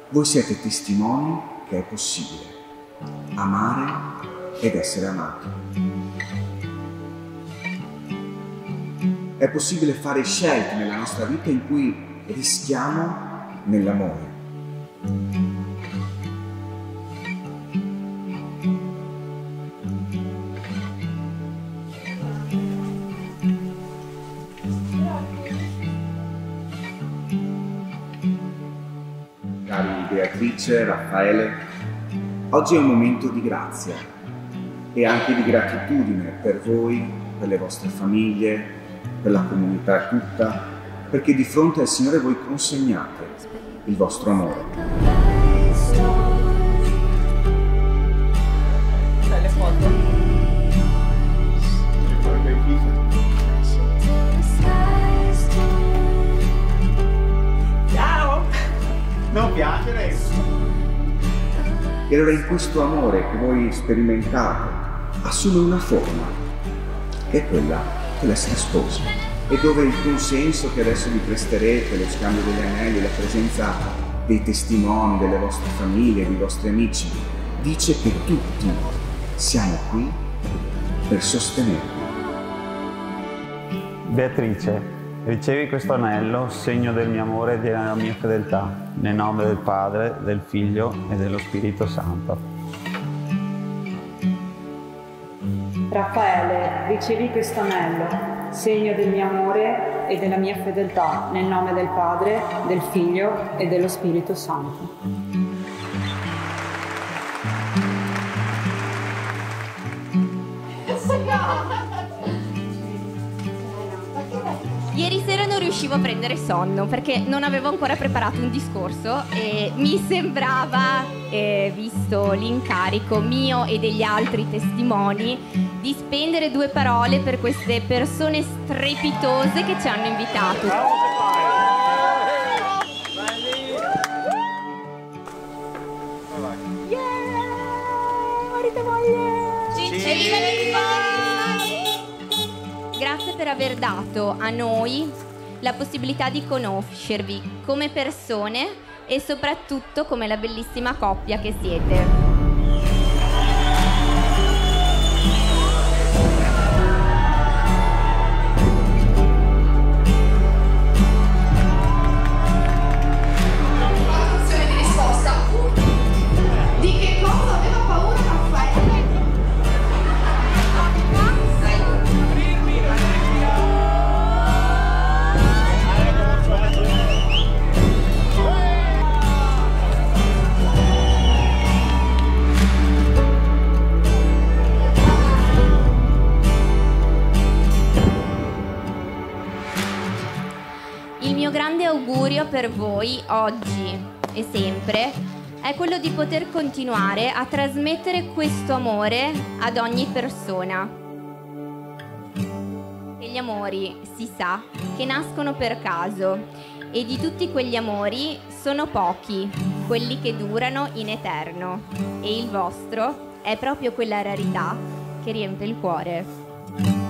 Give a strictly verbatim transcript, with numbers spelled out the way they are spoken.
Voi siete testimoni che è possibile amare ed essere amati. È possibile fare scelte nella nostra vita in cui rischiamo nell'amore. Cari Beatrice, Raffaele, oggi è un momento di grazia e anche di gratitudine per voi, per le vostre famiglie, per la comunità tutta, perché di fronte al Signore voi consegnate il vostro amore. Belle foto. Ciao! Non piacere! E allora in questo amore che voi sperimentate assume una forma, che è quella dell'essere sposi, e dove il consenso che adesso vi presterete, lo scambio degli anelli, la presenza dei testimoni, delle vostre famiglie, dei vostri amici, dice che tutti siamo qui per sostenervi. Beatrice, ricevi questo anello, segno del mio amore e della mia fedeltà, nel nome del Padre, del Figlio e dello Spirito Santo. Raffaele, ricevi questo anello, segno del mio amore e della mia fedeltà, nel nome del Padre, del Figlio e dello Spirito Santo. Ieri sera non riuscivo a prendere sonno perché non avevo ancora preparato un discorso e mi sembrava, eh, visto l'incarico mio e degli altri testimoni, di spendere due parole per queste persone strepitose che ci hanno invitato. Yeah! Marito e moglie! Cicci! Grazie per aver dato a noi la possibilità di conoscervi come persone e soprattutto come la bellissima coppia che siete. Il mio grande augurio per voi oggi e sempre è quello di poter continuare a trasmettere questo amore ad ogni persona. E gli amori si sa che nascono per caso e di tutti quegli amori sono pochi quelli che durano in eterno e il vostro è proprio quella rarità che riempie il cuore.